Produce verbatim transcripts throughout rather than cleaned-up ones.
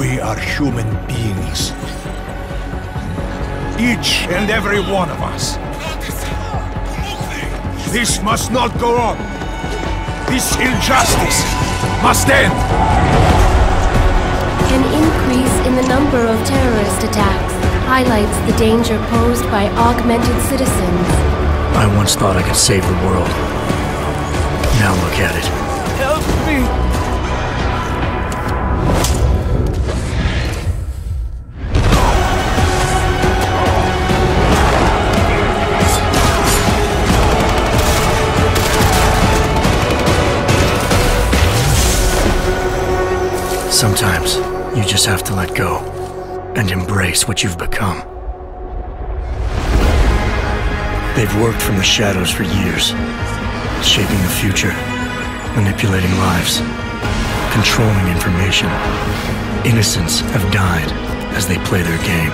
We are human beings. Each and every one of us. This must not go on. This injustice must end. An increase in the number of terrorist attacks highlights the danger posed by augmented citizens. I once thought I could save the world. Now look at it. Help me! Sometimes, you just have to let go and embrace what you've become. They've worked from the shadows for years, shaping the future, manipulating lives, controlling information. Innocents have died as they play their game.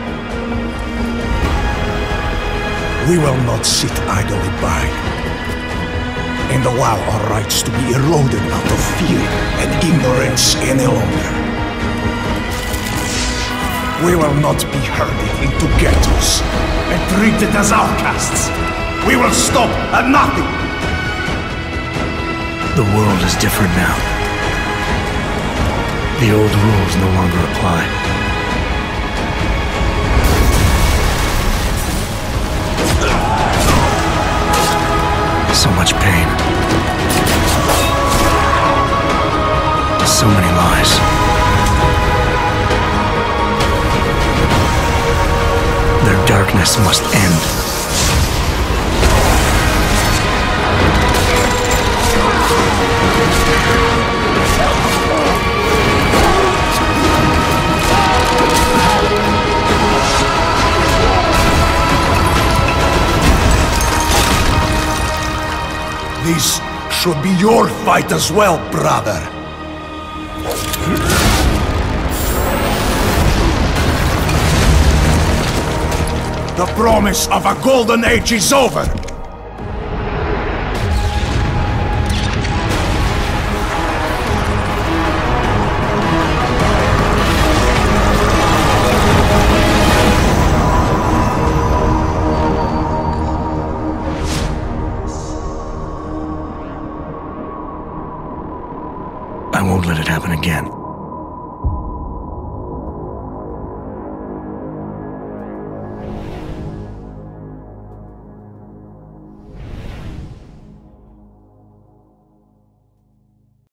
We will not sit idly by and allow our rights to be eroded out of fear and ignorance any longer. We will not be herded into ghettos and treated as outcasts. We will stop at nothing. The world is different now. The old rules no longer apply. So much pain. So many lies. Their darkness must end. This should be your fight as well, brother. The promise of a golden age is over. I won't let it happen again.